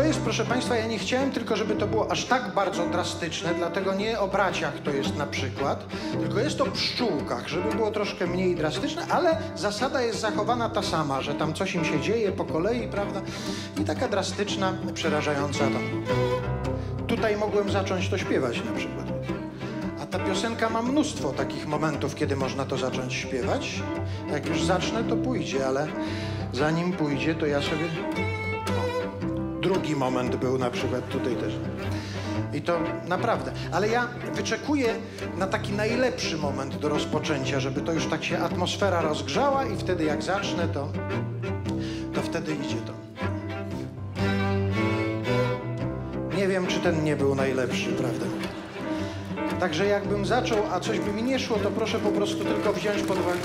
jest, proszę Państwa, ja nie chciałem tylko, żeby to było aż tak bardzo drastyczne, dlatego nie o braciach to jest na przykład, tylko jest o pszczółkach, żeby było troszkę mniej drastyczne, ale zasada jest zachowana ta sama, że tam coś im się dzieje po kolei, prawda? I taka drastyczna, przerażająca to. Tutaj mogłem zacząć to śpiewać na przykład. A ta piosenka ma mnóstwo takich momentów, kiedy można to zacząć śpiewać. Jak już zacznę, to pójdzie, ale zanim pójdzie, to ja sobie... Drugi moment był na przykład tutaj też. I to naprawdę. Ale ja wyczekuję na taki najlepszy moment do rozpoczęcia, żeby to już tak się atmosfera rozgrzała i wtedy jak zacznę, to wtedy idzie to. Nie wiem, czy ten nie był najlepszy, prawda? Także jakbym zaczął, a coś by mi nie szło, to proszę po prostu tylko wziąć pod uwagę.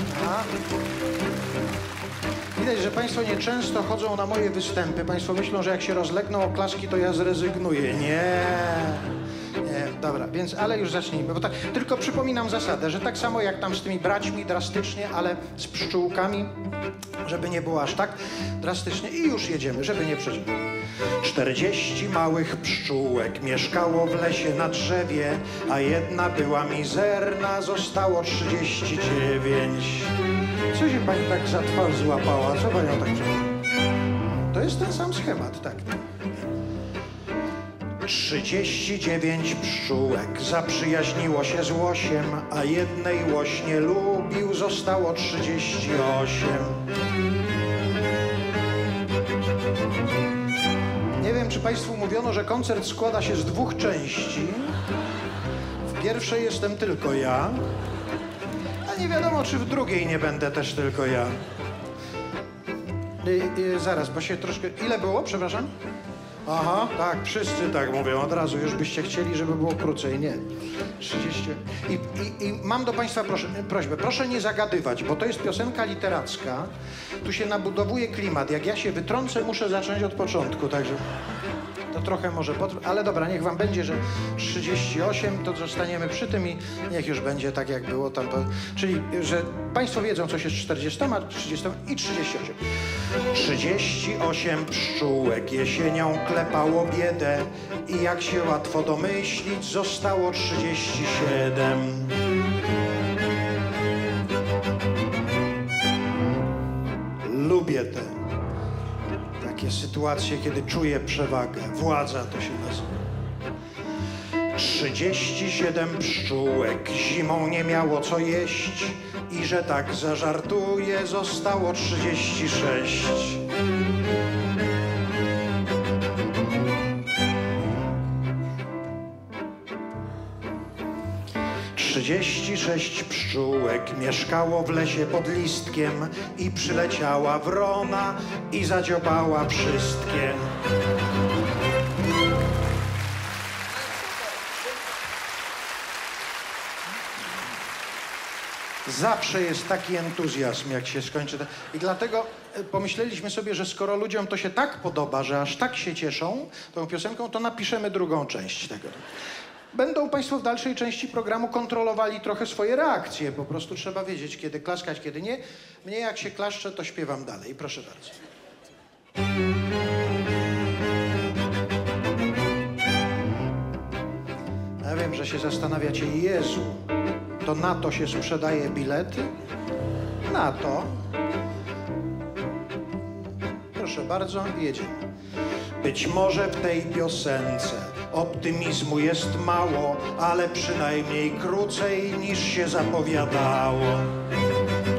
Widać, że Państwo nieczęsto chodzą na moje występy. Państwo myślą, że jak się rozlegną oklaski, to ja zrezygnuję. Nie, dobra, więc, ale już zacznijmy. Bo tak, tylko przypominam zasadę, że tak samo jak tam z tymi braćmi drastycznie, ale z pszczółkami, żeby nie było aż tak drastycznie i już jedziemy, żeby nie przeżyć. 40 małych pszczółek mieszkało w lesie na drzewie, a jedna była mizerna, zostało 39. Co się pani tak za twarz złapała? Co panią tak... To jest ten sam schemat, tak. 39 pszczółek zaprzyjaźniło się z łosiem, a jednej łoś nie lubił, zostało 38. Nie wiem, czy Państwu mówiono, że koncert składa się z 2 części. W pierwszej jestem tylko ja, a nie wiadomo, czy w drugiej nie będę też tylko ja. Zaraz, bo się troszkę... Ile było, przepraszam? Aha, tak, wszyscy tak mówią od razu. Już byście chcieli, żeby było krócej. Nie. 30. I mam do Państwa prośbę. Proszę nie zagadywać, bo to jest piosenka literacka. Tu się nabudowuje klimat. Jak ja się wytrącę, muszę zacząć od początku, także... To trochę może ale dobra, niech wam będzie, że 38, to zostaniemy przy tym i niech już będzie tak, jak było tam. Czyli, że Państwo wiedzą, coś jest 40, 30 i 38. 38 pszczółek jesienią klepało biedę i jak się łatwo domyślić, zostało 37. Lubię te takie sytuacje, kiedy czuję przewagę. Władza to się nazywa. 37 pszczółek zimą nie miało co jeść i że tak zażartuje, zostało 36. Trzydzieści 36 pszczółek mieszkało w lesie pod listkiem i przyleciała wrona i zadziobała wszystkie. Zawsze jest taki entuzjazm, jak się skończy. I dlatego pomyśleliśmy sobie, że skoro ludziom to się tak podoba, że aż tak się cieszą tą piosenką, to napiszemy drugą część tego. Będą Państwo w dalszej części programu kontrolowali trochę swoje reakcje. Po prostu trzeba wiedzieć, kiedy klaskać, kiedy nie. Mnie jak się klaszcze, to śpiewam dalej. Proszę bardzo. Ja wiem, że się zastanawiacie, Jezu, to na to się sprzedaje bilety? Na to. Proszę bardzo, jedziemy. Być może w tej piosence optymizmu jest mało, ale przynajmniej krócej niż się zapowiadało.